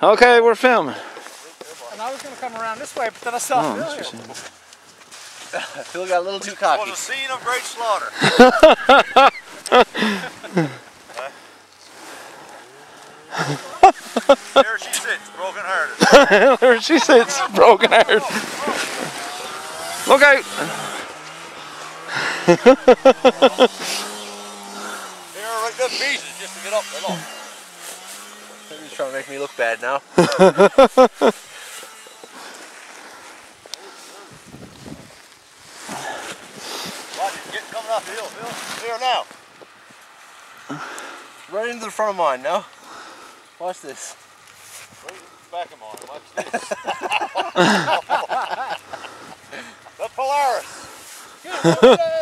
Okay, we're filming. And I was going to come around this way, but then I saw Phil here. Phil got a little too cocky. It was a scene of great slaughter. There she sits, broken hearted. There she sits, broken hearted. Look out! They're like good pieces just to get up there. Look. He's trying to make me look bad now. Watch it, get coming off the hill, Phil. Here now. Right into the front of mine now. Watch this. Back him on. Watch this. The Polaris.